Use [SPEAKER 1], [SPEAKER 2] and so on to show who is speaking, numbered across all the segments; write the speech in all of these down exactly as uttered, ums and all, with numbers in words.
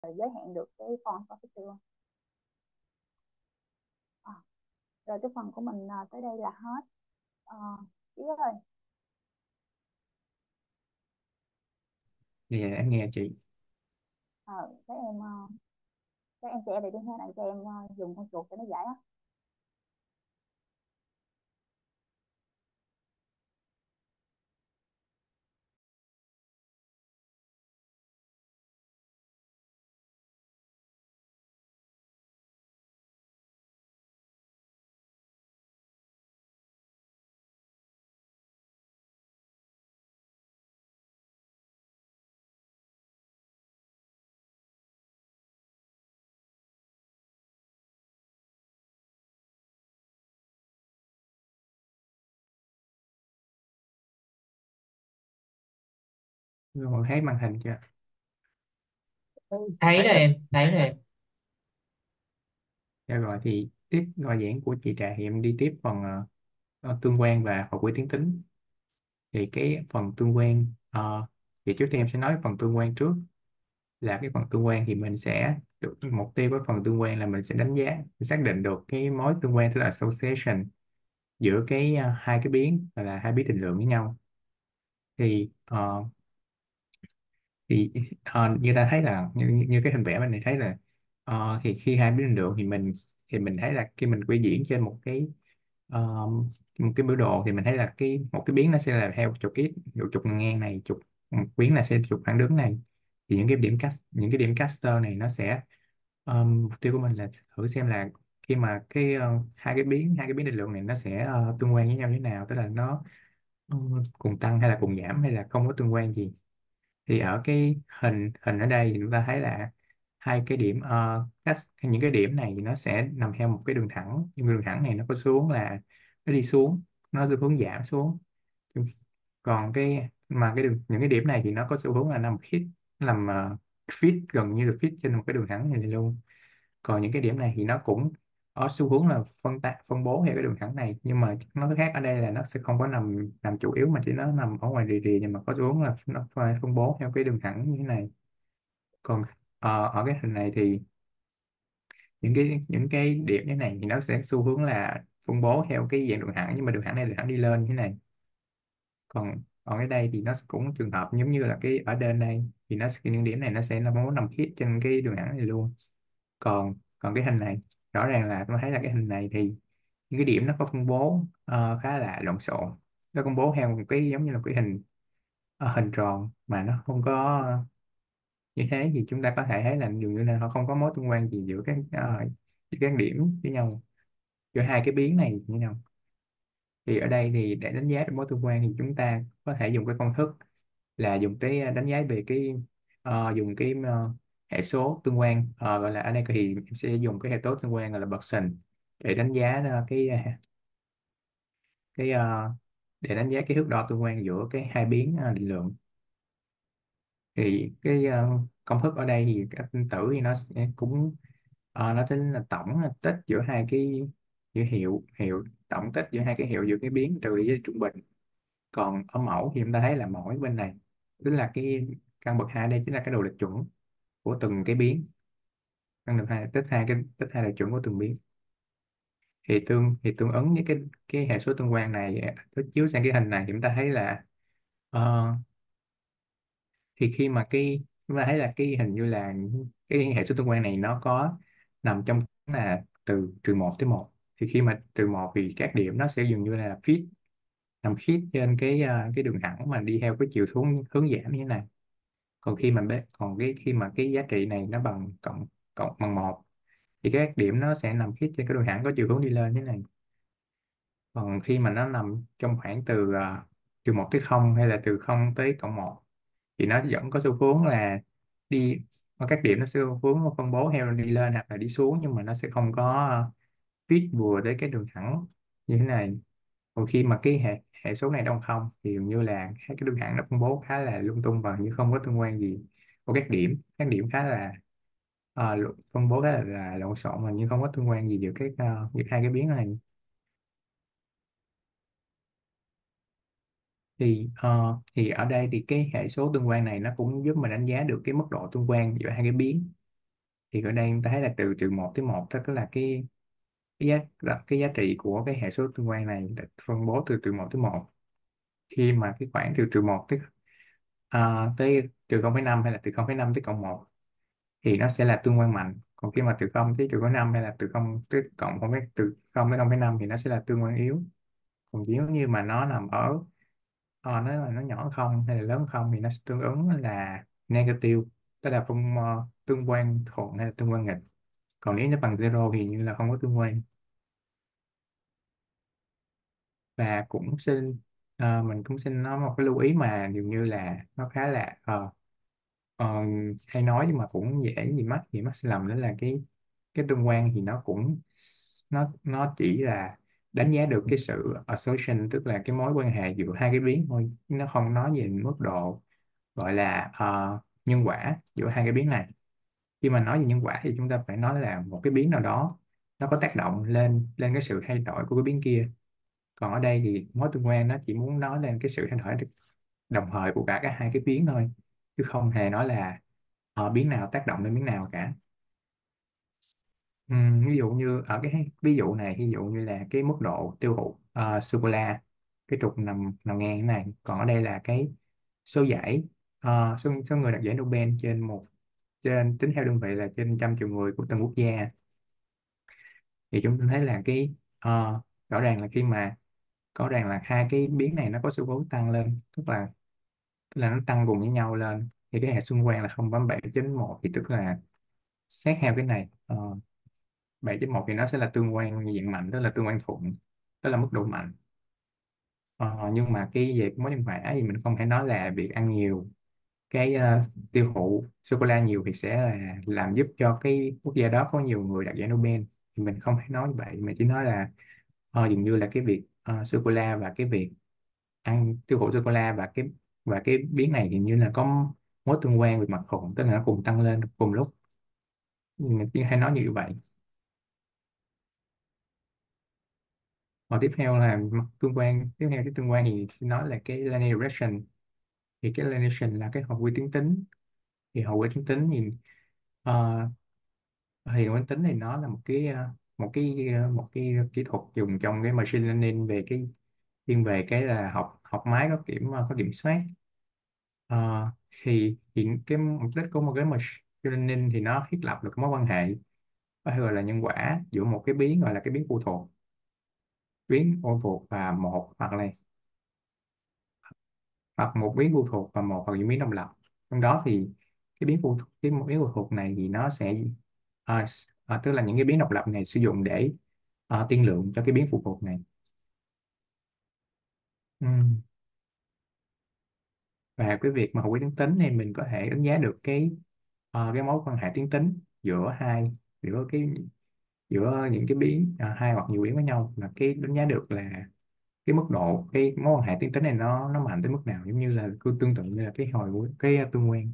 [SPEAKER 1] giới hạn được cái font perspective không? Ờ, Rồi cái phần của mình à, tới đây là hết. Ờ, Ý ơi,
[SPEAKER 2] Dạ em nghe chị.
[SPEAKER 1] ờ, các em ờ, các em sẽ để đi ha, để cho em ờ, dùng con chuột cho nó giải á.
[SPEAKER 2] Rồi thấy màn hình chưa?
[SPEAKER 3] Thấy
[SPEAKER 2] Thấy
[SPEAKER 3] rồi
[SPEAKER 2] rồi.
[SPEAKER 3] em, thấy rồi em.
[SPEAKER 2] Dạ rồi thì tiếp bài giảng của chị Trà thì em đi tiếp phần ờ, ờ, tương quan và học quy tuyến tính. Thì cái phần tương quan ờ, thì trước tiên em sẽ nói phần tương quan trước. Là cái phần tương quan thì mình sẽ được mục tiêu của phần tương quan là mình sẽ đánh giá, xác định được cái mối tương quan, tức là association giữa cái ờ, hai cái biến, gọi là hai biến định lượng với nhau. Thì ờ, thì ờ, như ta thấy là như, như cái hình vẽ mình này thấy là ờ, thì khi hai biến định lượng thì mình thì mình thấy là khi mình quy diễn trên một cái ờ, một cái biểu đồ thì mình thấy là cái một cái biến nó sẽ là theo trục x, dụ trục ngang này, trục một biến là sẽ trục thẳng đứng này. Thì những cái điểm cast những cái điểm caster này nó sẽ ờ, mục tiêu của mình là thử xem là khi mà cái ờ, hai cái biến hai cái biến định lượng này nó sẽ ờ, tương quan với nhau như thế nào, tức là nó ừ, cùng tăng hay là cùng giảm hay là không có tương quan gì. Thì ở cái hình hình ở đây thì chúng ta thấy là hai cái điểm ờ, cách những cái điểm này thì nó sẽ nằm theo một cái đường thẳng, nhưng đường thẳng này nó có xuống là nó đi xuống, nó xu hướng giảm xuống. Còn cái mà cái đường những cái điểm này thì nó có xu hướng là nằm khít, nằm uh, fit, gần như là fit trên một cái đường thẳng này luôn. Còn những cái điểm này thì nó cũng có xu hướng là phân tán phân bố theo cái đường thẳng này, nhưng mà nó khác ở đây là nó sẽ không có nằm nằm chủ yếu, mà chỉ nó nằm ở ngoài rìa rìa, nhưng mà có xu hướng là nó phải phân bố theo cái đường thẳng như thế này. Còn ờ, ở cái hình này thì những cái những cái điểm như này thì nó sẽ xu hướng là phân bố theo cái dạng đường thẳng, nhưng mà đường thẳng này đường thẳng đi lên như thế này. Còn ở cái đây thì nó cũng trường hợp giống như là cái ở trên đây, thì nó sẽ- những điểm này nó sẽ nằm nằm khít trên cái đường thẳng này luôn. Còn còn cái hình này rõ ràng là tôi thấy là cái hình này thì những cái điểm nó có phân bố ờ, khá là lộn xộn. Nó phân bố theo một cái giống như là cái hình ờ, hình tròn mà nó không có như thế, thì chúng ta có thể thấy là dường như là nó không có mối tương quan gì giữa các ờ, giữa các điểm với nhau, giữa hai cái biến này với nhau. Thì ở đây thì để đánh giá được mối tương quan thì chúng ta có thể dùng cái công thức là dùng cái đánh giá về cái ờ, dùng cái ờ, hệ số tương quan. Ờ, gọi là ở đây thì em sẽ dùng cái hệ số tương quan gọi là Pearson để đánh giá ờ, cái cái ờ, để đánh giá cái thước đo tương quan giữa cái hai biến ờ, định lượng. Thì cái ờ, công thức ở đây thì các phân tử thì nó sẽ cũng ờ, nó tính là tổng là tích giữa hai cái giữa hiệu hiệu tổng tích giữa hai cái hiệu giữa cái biến trừ đi với trung bình. Còn ở mẫu thì chúng ta thấy là mỗi bên này, tức là cái căn bậc hai đây chính là cái đồ lệch chuẩn của từng cái biến. Căn bậc hai tích hai cái tích hai lệch chuẩn của từng biến. Thì tương thì tương ứng với cái cái hệ số tương quan này đối chiếu sang cái hình này thì chúng ta thấy là ờ, thì khi mà cái chúng ta thấy là cái hình như là cái hệ số tương quan này nó có nằm trong là từ trừ một tới một. Thì khi mà trừ một thì các điểm nó sẽ dường như là fit, nằm khít trên cái ờ, cái đường thẳng mà đi theo cái chiều hướng hướng giảm như thế này. Còn khi mà bé còn cái khi mà cái giá trị này nó bằng cộng cộng bằng một thì các điểm nó sẽ nằm khít trên cái đường thẳng có chiều hướng đi lên như thế này. Còn khi mà nó nằm trong khoảng từ uh, từ một tới không hay là từ không tới cộng một thì nó vẫn có xu hướng là đi, các điểm nó sẽ xu hướng phân bố theo đi lên hoặc là đi xuống, nhưng mà nó sẽ không có uh, fit vừa đến cái đường thẳng như thế này. Còn khi mà cái hệ hệ số này đông không thì dường như là các cái đường thẳng nó phân bố khá là lung tung và như không có tương quan gì. Của các điểm các điểm khá là ờ, lo- phân bố khá là, là lộn xộn mà nhưng không có tương quan gì giữa cái ờ, giữa hai cái biến này. Thì ờ, thì ở đây thì cái hệ số tương quan này nó cũng giúp mình đánh giá được cái mức độ tương quan giữa hai cái biến. Thì ở đây ta thấy là từ trừ một tới một, tức là cái cái giá cái giá trị của cái hệ số tương quan này được phân bố từ trừ một tới một. Khi mà cái khoảng từ trừ một tới à, tới trừ không phẩy năm, hay là từ không phẩy năm tới cộng một, thì nó sẽ là tương quan mạnh. Còn khi mà từ không tới trừ không phẩy năm, hay là từ không tới cộng không, từ không tới không phẩy năm, thì nó sẽ là tương quan yếu. Còn nếu như mà nó nằm ở ờ, nó là nó nhỏ hơn không hay là lớn hơn không, thì nó sẽ tương ứng là negative, tức là phân ờ, tương quan thuận hay là tương quan nghịch. Còn nếu nó bằng zero thì như là không có tương quan. Và cũng xin ờ, mình cũng xin nói một cái lưu ý mà dường như là nó khá là ờ, ờ, hay nói, nhưng mà cũng dễ bị mắc bị mắc sai lầm, đó là cái cái tương quan thì nó cũng nó nó chỉ là đánh giá được cái sự association, tức là cái mối quan hệ giữa hai cái biến thôi. Nó không nói về mức độ gọi là ờ, nhân quả giữa hai cái biến này. Khi mà nói về nhân quả thì chúng ta phải nói là một cái biến nào đó nó có tác động lên lên cái sự thay đổi của cái biến kia. Còn ở đây thì mối tương quan nó chỉ muốn nói lên cái sự thay đổi đồng thời của cả các hai cái biến thôi, chứ không hề nói là ờ, biến nào tác động lên biến nào cả. Ừm, ví dụ như ở cái ví dụ này, ví dụ như là cái mức độ tiêu thụ uh, sô cô la, cái trục nằm nằm ngang cái này. Còn ở đây là cái số giải, ờ, số, số người đạt giải Nobel trên một trên tính theo đơn vị là trên trăm triệu người của từng quốc gia. Thì chúng ta thấy là cái ờ, rõ ràng là khi mà rõ ràng là hai cái biến này nó có xu hướng tăng lên, tức là tức là nó tăng cùng với nhau lên, thì cái hệ xung quanh là không bấm bảy chín một, thì tức là xét theo cái này uh, bảy chín một thì nó sẽ là tương quan diện mạnh, tức là tương quan thuận, tức là mức độ mạnh. Ờ, nhưng mà cái về mối nhân quả thì mình không thể nói là việc ăn nhiều cái ờ, tiêu thụ sô cô la nhiều thì sẽ là làm giúp cho cái quốc gia đó có nhiều người đạt giải Nobel. Thì mình không thể nói như vậy, mà chỉ nói là ờ, dường như là cái việc uh, sô cô la và cái việc ăn tiêu thụ sô cô la và cái và cái biến này hình như là có mối tương quan về mặt thuận, tức là nó cùng tăng lên cùng lúc. Mình chỉ hay nói như vậy. Còn tiếp theo là mặt tương quan, tiếp theo cái tương quan thì nói là cái linear regression. Thì cái linear regression là cái học quy tuyến tính. Thì học quy tuyến tính thì uh, thì quy tuyến tính thì nó là một cái ờ, một cái ờ, một cái kỹ thuật dùng trong cái machine learning, về cái thiên về cái là học học máy có kiểm ờ, có kiểm soát. Ờ, thì hiện cái mục đích của một cái machine learning thì nó thiết lập được mối quan hệ, có thể gọi là nhân quả, giữa một cái biến gọi là cái biến phụ thuộc, biến phụ thuộc và một, hoặc là hoặc một biến phụ thuộc và một, hoặc những biến độc lập. Trong đó thì cái biến phụ thuộc, cái một biến phụ thuộc này thì nó sẽ à, s- à, tức là những cái biến độc lập này sử dụng để à, tiên lượng cho cái biến phụ thuộc này. Ừm. Và cái việc mà học quy tuyến tính này mình có thể đánh giá được cái ờ, cái mối quan hệ tuyến tính giữa hai giữa cái giữa những cái biến à, hai hoặc nhiều biến với nhau, là cái đánh giá được là cái mức độ cái mối quan hệ tuyến tính này nó nó mạnh tới mức nào, giống như là cứ tương tự như là cái hồi cái tương quan.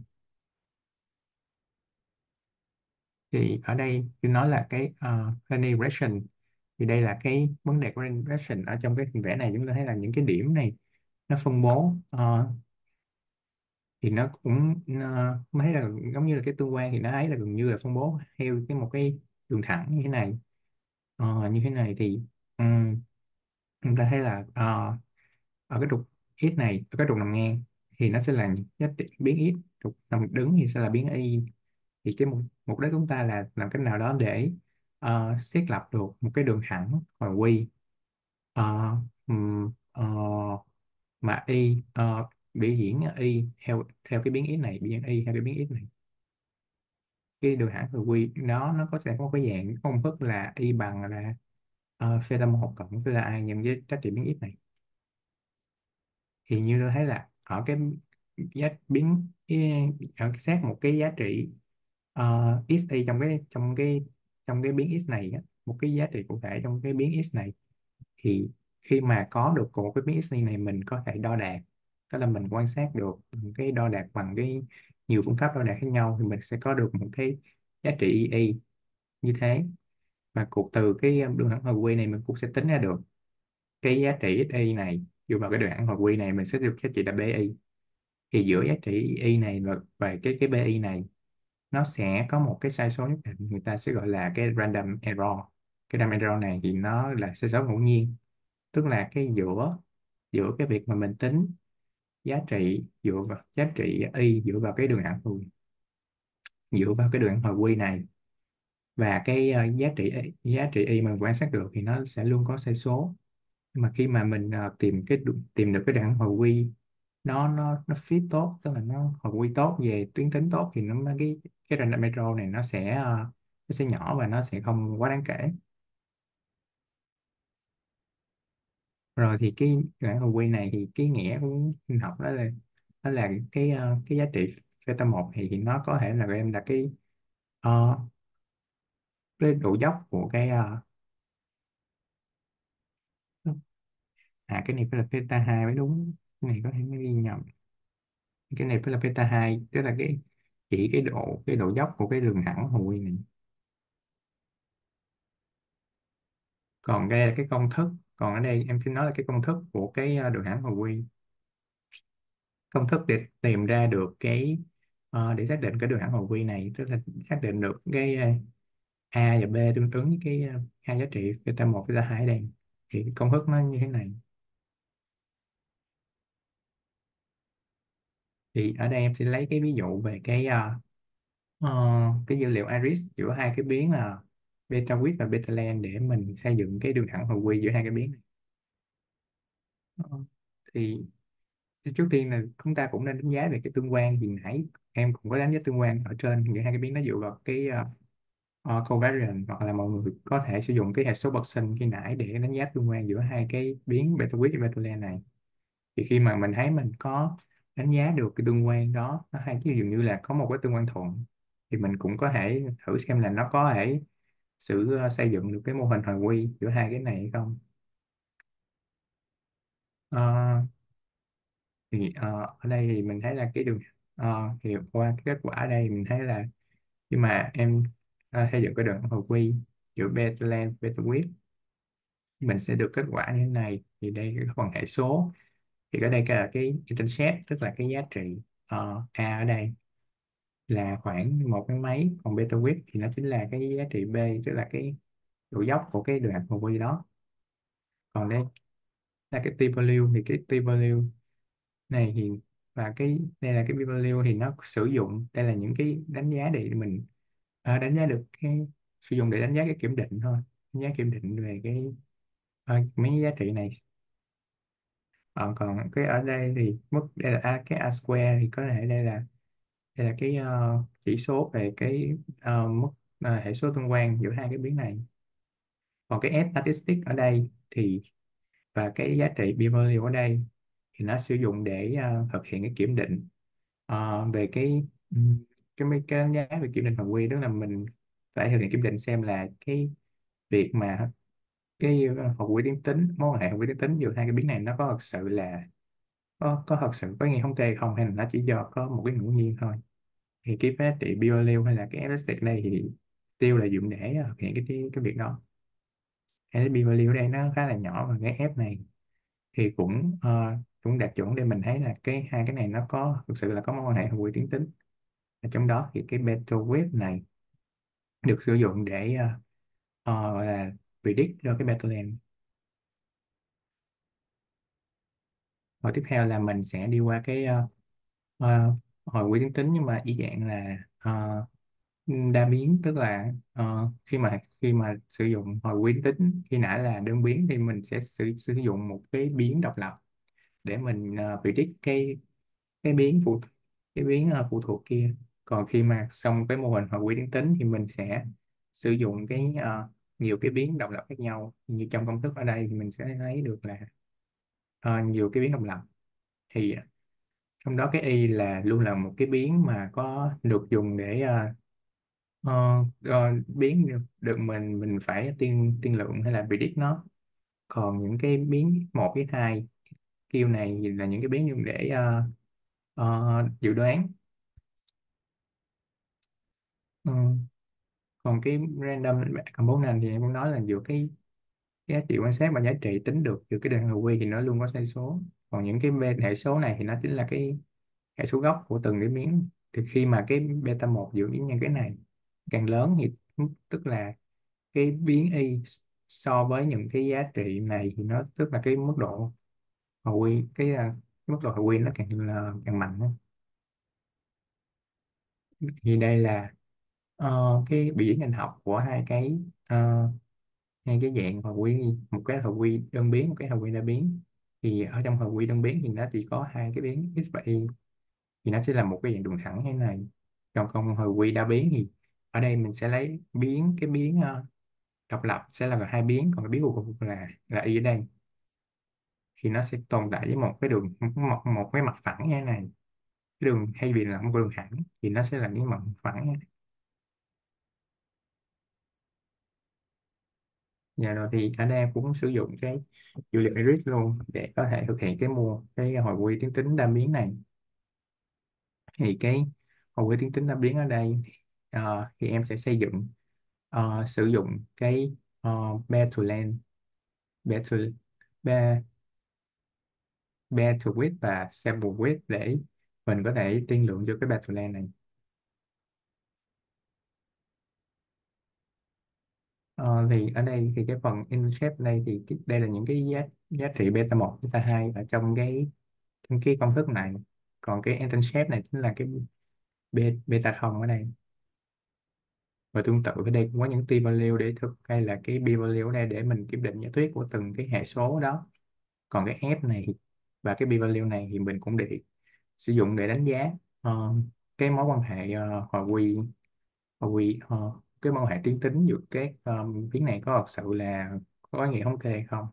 [SPEAKER 2] Thì ở đây tôi nói là cái uh, linear regression. Thì đây là cái vấn đề của linear regression. Ở trong cái hình vẽ này chúng ta thấy là những cái điểm này nó phân bố ờ, thì nó cũng uh, thấy là giống như là cái tương quan, thì nó thấy là gần như là phân bố theo cái một cái đường thẳng như thế này. Ờ, như thế này thì ừm, chúng ta thấy là ờ, ở cái trục x này, ở cái trục nằm ngang thì nó sẽ là giá trị biến x, trục nằm đứng thì sẽ là biến y. Thì cái mục, mục đích của chúng ta là làm cách nào đó để ờ, thiết lập được một cái đường thẳng hồi quy. Ờ, ừm, ờ, mà y ờ, biểu diễn y theo theo cái biến x này, biểu diễn y theo cái biến x này. Cái đường thẳng hồi quy đó nó có sẽ có một cái dạng công thức là y bằng là uh, theta một cộng theta i nhân với giá trị biến x này. Thì như tôi thấy là ở cái giá biến cái- ở cái xét một cái giá trị uh, x y trong cái trong cái trong cái biến x này á, một cái giá trị cụ thể trong cái biến x này, thì khi mà có được một cái biến x y này mình có thể đo đạc, tức là mình quan sát được cái đo đạc bằng cái nhiều phương pháp đo đạc khác nhau, thì mình sẽ có được một cái giá trị y y như thế. Và cuộc từ cái đường thẳng hồi quy này mình cũng sẽ tính ra được cái giá trị xy này, dựa vào cái đường thẳng hồi quy này mình sẽ được giá trị là bi. Thì giữa giá trị y này và, và cái cái bi này nó sẽ có một cái sai số nhất định, người ta sẽ gọi là cái random error. Cái random error này thì nó là sai số ngẫu nhiên, tức là cái giữa giữa cái việc mà mình tính giá trị dựa vào giá trị y dựa vào cái đường thẳng hồi dựa vào cái đường thẳng hồi quy này, và cái ờ, giá trị giá trị y mà mình quan sát được thì nó sẽ luôn có sai số. Nhưng mà khi mà mình ờ, tìm cái đu- tìm được cái đoạn hồi quy, nó nó nó fit tốt, tức là nó hồi quy tốt về tuyến tính tốt, thì nó mới- cái cái random error này nó sẽ ờ, nó sẽ nhỏ và nó sẽ không quá đáng kể. Rồi thì cái đoạn hồi quy này thì cái nghĩa của sinh học đó là đó là cái ờ, cái giá trị theta một thì, thì nó có thể là em là cái ờ, cái độ dốc của cái ờ, à cái này phải là theta hai mới đúng, cái này có thể mới ghi nhầm. Cái này phải là beta hai, tức là cái chỉ cái độ cái độ dốc của cái đường thẳng hồi quy này. Còn đây là cái công thức, còn ở đây em xin nói là cái công thức của cái ờ, đường thẳng hồi quy. Công thức để tìm ra được cái ờ, để xác định cái đường thẳng hồi quy này, tức là xác định được cái ờ, a và b tương ứng với cái ờ, hai giá trị beta một beta hai ở đây. Thì cái công thức nó như thế này. Thì ở đây em sẽ lấy cái ví dụ về cái ờ, ờ, cái dữ liệu iris giữa hai cái biến là beta width và beta length để mình xây dựng cái đường thẳng hồi quy giữa hai cái biến này. Ờ, thì trước tiên là chúng ta cũng nên đánh giá về cái tương quan. Thì nãy em cũng có đánh giá tương quan ở trên giữa hai cái biến, nó dựa vào cái uh, uh, covariance, hoặc là mọi người có thể sử dụng cái hệ số bật sinh khi nãy để đánh giá tương quan giữa hai cái biến beta width và beta length này. Thì khi mà mình thấy mình có đánh giá được cái tương quan đó, nó hay chứ dường như là có một cái tương quan thuận, thì mình cũng có thể thử xem là nó có thể sự uh, xây dựng được cái mô hình hồi quy giữa hai cái này hay không. Ờ, thì ờ, ở đây thì mình thấy là cái đường ờ, thì qua cái kết quả ở đây mình thấy là khi mà em ờ, xây dựng cái đường hồi quy giữa beta length beta width, mình sẽ được kết quả như thế này. Thì đây cái phần hệ số, thì ở đây cái là cái intercept, tức là cái giá trị ờ, a ở đây là khoảng một cái mấy, còn beta width thì nó chính là cái giá trị b, tức là cái độ dốc của cái đường hồi quy đó. Còn đây là cái t value, thì cái t value này thì và cái đây là cái p-value, thì nó sử dụng đây là những cái đánh giá để mình à, đánh giá được cái sử dụng để đánh giá cái kiểm định thôi, đánh giá kiểm định về cái à, mấy cái giá trị này. Ờ, còn cái ở đây thì mức đây là a, cái a square thì có thể đây là đây là cái ờ, chỉ số về cái ờ, mức ờ, hệ số tương quan giữa hai cái biến này. Còn cái S statistic ở đây thì và cái giá trị p-value ở đây thì nó sử dụng để ờ, thực hiện cái kiểm định ờ, về cái ừm, cái mấy cái đánh giá về kiểm định phạm quy, tức là mình phải thực hiện kiểm định xem là cái việc mà cái ờ, hợp quy tuyến tính mối quan hệ hợp quy tuyến tính giữa hai cái biến này nó có thật sự là có có thật sự có nghĩa không tê không, hay là nó chỉ do có một cái ngẫu nhiên thôi. Thì cái giá trị p-value hay là cái heuristic đây thì tiêu là dùng để ờ, thực hiện cái cái, cái việc đó. Cái p-value ở đây nó khá là nhỏ, và cái f này thì cũng ờ, cũng đạt chuẩn để mình thấy là cái hai cái này nó có thực sự là có mối quan hệ hợp quy tuyến tính. Ở trong đó thì cái beta wave này được sử dụng để ờ, ờ, gọi là predict cho cái beta length. Rồi tiếp theo là mình sẽ đi qua cái ờ, ờ, hồi quy tuyến tính, nhưng mà chỉ dạng là ờ, đa biến, tức là ờ, khi mà khi mà sử dụng hồi quy tính khi nãy là đơn biến, thì mình sẽ sử, sử dụng một cái biến độc lập để mình uh, predict cái cái biến phụ cái biến ờ, phụ thuộc kia. Còn khi mà xong cái mô hình hồi quy tuyến tính thì mình sẽ sử dụng cái ờ, nhiều cái biến độc lập khác nhau, như trong công thức ở đây thì mình sẽ thấy được là ờ, nhiều cái biến độc lập. Thì trong đó cái y là luôn là một cái biến mà có được dùng để ờ, Ờ, ờ, biến được, được mình mình phải tiên tiên lượng hay là predict nó. Còn những cái biến một với hai kêu này là những cái biến dùng để ờ, ờ, dự đoán. Ờ, còn cái random component thì em cũng nói là giữa cái, cái giá trị quan sát và giá trị tính được từ cái đường hồi quy thì nó luôn có sai số. Còn những cái bên hệ số này thì nó chính là cái hệ số gốc của từng cái biến. Thì khi mà cái beta một giữa biến nhân cái này càng lớn thì tức là cái biến y so với những cái giá trị này thì nó tức là cái mức độ hồi quy cái, à, cái mức độ hồi quy nó càng là càng mạnh á. Thì đây là ờ, cái biểu diễn ngành học của hai cái ờ, hai cái dạng hồi quy, một cái hồi quy đơn biến, một cái hồi quy đa biến. Thì ở trong hồi quy đơn biến thì nó chỉ có hai cái biến x và y, thì nó sẽ là một cái dạng đường thẳng như thế này. Còn con hồi quy đa biến thì ở đây mình sẽ lấy biến cái biến ờ, độc lập sẽ là hai biến, còn cái biến của cục là là y ở đây, thì nó sẽ tồn tại với một cái đường một, một cái mặt phẳng như thế này. Cái đường thay vì là một đường thẳng thì nó sẽ là những mặt phẳng. Dạ rồi, thì ở đây em cũng sử dụng cái dữ liệu iris luôn để có thể thực hiện cái mua cái hồi quy tuyến tính đa biến này. Thì cái hồi quy tuyến tính đa biến ở đây ờ, thì em sẽ xây dựng ờ, sử dụng cái uh, pair to length, pair to pair, pair to width và sample width để mình có thể tiên lượng cho cái pair to length này. Ờ, thì ở đây thì cái phần intercept đây thì cái, đây là những cái giá giá trị beta một beta hai ở trong cái trong cái công thức này. Còn cái intercept này chính là cái be- beta không ở đây. Và tương tự ở đây cũng có những t value để thực hay là cái p value ở đây để mình kiểm định giả thuyết của từng cái hệ số đó. Còn cái f này và cái p value này thì mình cũng để sử dụng để đánh giá ờ, cái mối quan hệ uh, hòa quy hòa quy ờ, cái mối quan hệ tuyến tính giữa các um, biến này có thật sự là có ý nghĩa thống kê hay không.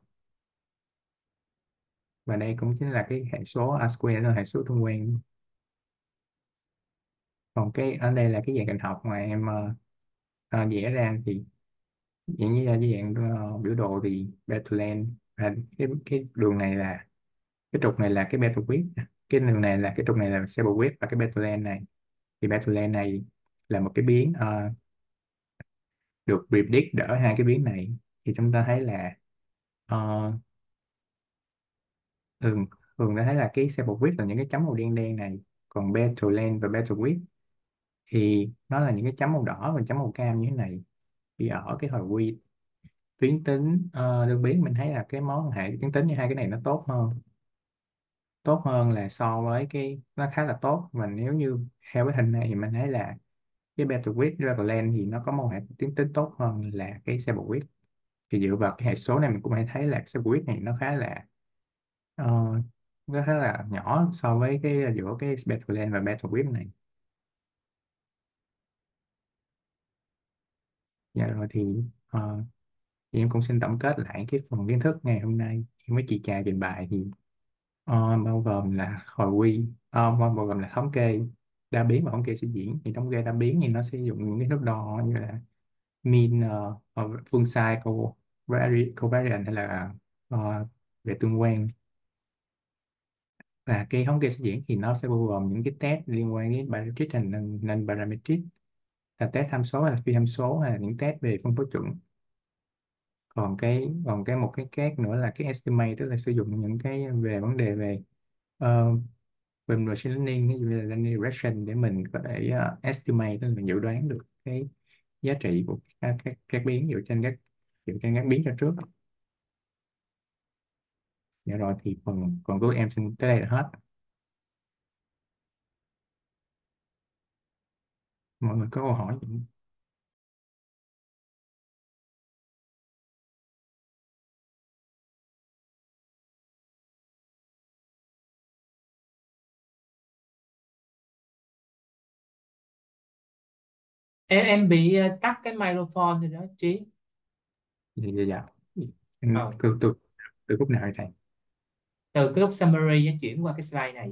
[SPEAKER 2] Và đây cũng chính là cái hệ số R square, là hệ số tương quan. Còn cái ở đây là cái dạng hình học mà em ờ, ờ, vẽ ra thì dạng như là cái dạng ờ, biểu đồ thì Bethlehem, và cái cái đường này là cái trục này là cái Bethlehem, cái đường này là cái trục này là Seibowitz, và cái Bethlehem này thì Bethlehem này là một cái biến ờ, được predict đỡ hai cái biến này. Thì chúng ta thấy là ờ, thường thường ta thấy là cái Seibowitz là những cái chấm màu đen đen này, còn Bethlehem và Bethlehem thì nó là những cái chấm màu đỏ và chấm màu cam như thế này. Thì ở cái hồi quy tuyến tính uh, đơn biến mình thấy là cái mối quan hệ tuyến tính như hai cái này nó tốt hơn, tốt hơn là so với cái nó khá là tốt. Mà nếu như theo cái hình này thì mình thấy là cái Betawit Dragonland thì nó có mối quan hệ tuyến tính tốt hơn là cái Saberwit. Thì dựa vào cái hệ số này mình cũng hay thấy là Saberwit này nó khá là ờ, nó khá là nhỏ so với cái giữa cái Betawit và Betawit này. Dạ rồi, thì ờ, thì em cũng xin tổng kết lại cái phần kiến thức ngày hôm nay khi với chị Trà trình bày. Thì ờ, bao gồm là hồi quy ờ, bao bao gồm là thống kê đa biến và thống kê suy diễn. Thì thống kê đa biến thì nó sẽ dùng những cái thước đo như là mean, uh, phương sai, covariance, covariance hay là ờ, về tương quan. Và cái thống kê suy diễn thì nó sẽ bao gồm những cái test liên quan đến parametric and non non parametric, là test tham số hay là phi tham số hay là những test về phân phối chuẩn. Còn cái còn cái một cái khác nữa là cái estimate, tức là sử dụng những cái về vấn đề về ờ, về machine learning, ví dụ như là linear regression để mình có thể uh, estimate, tức là mình dự đoán được cái giá trị của các các, các biến dựa trên các dựa trên các biến cho trước. Dạ rồi, thì phần phần của em xin tới đây là hết. Mọi người có câu hỏi gì?
[SPEAKER 3] em em bị ờ, tắt cái microphone rồi đó Trí.
[SPEAKER 2] Dạ dạ dạ. Em
[SPEAKER 3] Ờ,
[SPEAKER 2] từ từ từ lúc nào vậy thầy?
[SPEAKER 3] từ cái lúc summary á, chuyển qua cái slide này.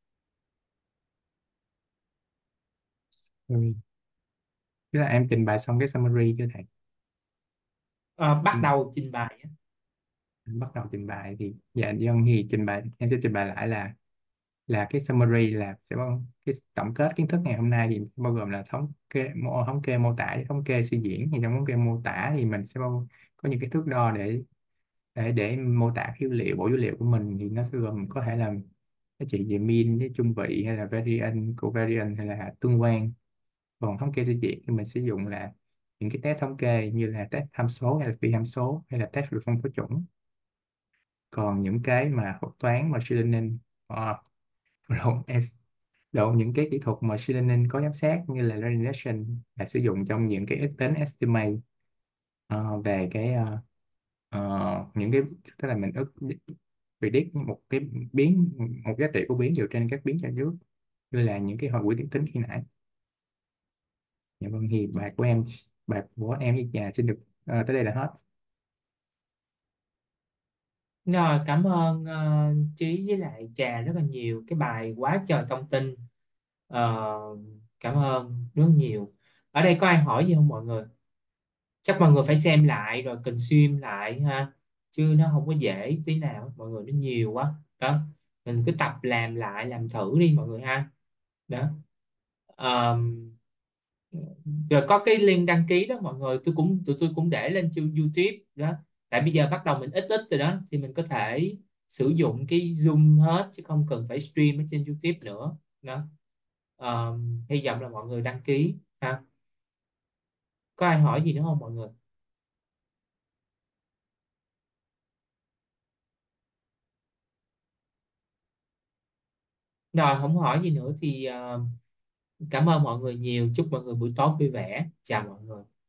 [SPEAKER 2] Ừ. Tức là em trình bày xong cái summary chưa thầy?
[SPEAKER 3] Ờ, bắt
[SPEAKER 2] Trình,
[SPEAKER 3] đầu trình bày á.
[SPEAKER 2] em bắt đầu trình bày thì dạ dân thì trình bày em sẽ trình bày lại là là cái summary là sẽ bao cái tổng kết kiến thức ngày hôm nay thì bao gồm là thống kê mô, thống kê mô tả với thống kê suy diễn. Thì trong thống kê mô tả thì mình sẽ bao, có những cái thước đo để để để mô tả cái dữ liệu, bộ dữ liệu của mình. Thì nó sẽ gồm có thể là giá trị về mean với chung vị, hay là variance, covariance, hay là tương quan. Còn thống kê xây dựng thì mình sử dụng là những cái test thống kê như là test tham số, hay là phi tham số, hay là test về phân phối chuẩn. Còn những cái mà thuật toán machine learning, ờ, lộn, em lộn những cái kỹ thuật machine learning có giám sát như là learning regression là sử dụng trong những cái ước tính estimate, ờ, về cái ờ, ờ, những cái, tức là mình ước predict một cái biến, một giá trị của biến dựa trên các biến cho trước, như là những cái hồi quy tuyến tính khi nãy. Dạ vâng, thì bài của em bài của em với nhà xin được ờ, tới đây là hết.
[SPEAKER 3] Rồi, cảm ơn ờ, Trí với lại Trà rất là nhiều, cái bài quá trời thông tin. Ờ, cảm ơn rất nhiều. Ở đây có ai hỏi gì không mọi người? Chắc mọi người phải xem lại rồi consume lại ha, chứ nó không có dễ tí nào mọi người, nó nhiều quá đó. Mình cứ tập làm lại, làm thử đi mọi người ha. Đó. Ờm, rồi có cái link đăng ký đó mọi người, tôi cũng tụi tôi cũng để lên trên YouTube đó. Tại bây giờ bắt đầu mình ít ít rồi đó, thì mình có thể sử dụng cái Zoom hết, chứ không cần phải stream ở trên YouTube nữa đó. Ờm, hy vọng là mọi người đăng ký ha. Có ai hỏi gì nữa không mọi người? Rồi không hỏi gì nữa thì ờ, cảm ơn mọi người nhiều, chúc mọi người buổi tối vui vẻ, chào mọi người.